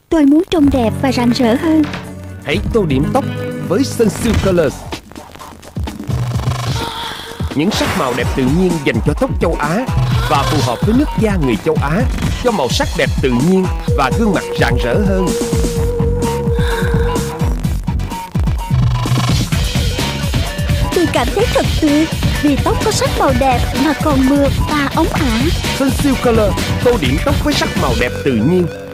Tôi muốn trông đẹp và rạng rỡ hơn. Hãy tô điểm tóc với Sunsilk Colors. Những sắc màu đẹp tự nhiên dành cho tóc châu Á và phù hợp với nước da người châu Á, cho màu sắc đẹp tự nhiên và gương mặt rạng rỡ hơn. Tôi cảm thấy thật tuyệt vì tóc có sắc màu đẹp mà còn mượt và óng ả. Sunsilk Colors tô điểm tóc với sắc màu đẹp tự nhiên.